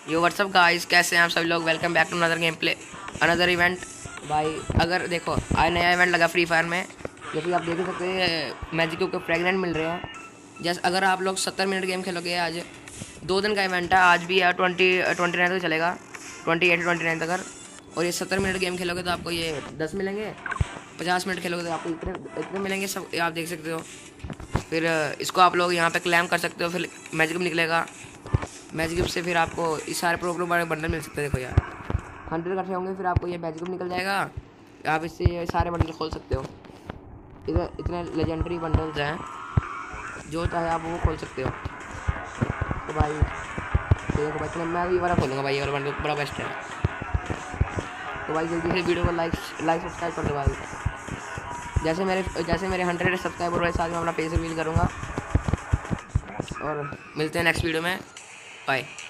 यो WhatsApp guys, कैसे हैं आप सभी लोग। Welcome back to another game play, another event. भाई अगर देखो आज नया इवेंट लगा फ्री फायर में, जैसे कि आप देख ही सकते हैं मैजिको के फ्रेगनेंट मिल रहे हैं। जैसे अगर आप लोग 70 मिनट गेम खेलोगे, आज 2 दिन का इवेंट है। आज भी यार 29 तक चलेगा, 28-29 तक। और ये 70 मिनट गेम खेलोगे तो आपको ये 10 मिलेंगे, 50 मिनट खेलोगे तो आपको इतने इतने मिलेंगे। सब आप देख सकते हो। फिर इसको आप लोग यहाँ पे क्लेम कर सकते हो, फिर मैजिक निकलेगा। मैजिक से फिर आपको इस सारे प्रोग्राम वाले बंडल मिल सकते हैं। देखो यार 100 इकट्ठे होंगे, फिर आपको ये मैजिक निकल जाएगा। आप इससे ये सारे बंडल खोल सकते हो। इधर इतने लेजेंडरी बंडल्स हैं, जो चाहे आप वो खोल सकते हो। तो भाई देखो भाई, मैं भी ये वाला खोलूँगा भाई, ये वाला बंडल बड़ा बेस्ट है। तो भाई जल्दी से वीडियो को लाइक सब्सक्राइब कर दो भाई। जैसे मेरे 100 सब्सक्राइबर हुए, साथ में अपना फेस रिवील करूँगा। और मिलते हैं नेक्स्ट वीडियो में। बाय।